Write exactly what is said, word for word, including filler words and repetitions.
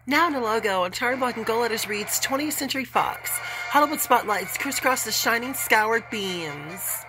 Now in the logo, on charter block and gold letters reads twentieth Century Fox. Hollywood spotlights crisscross the shining scoured beams.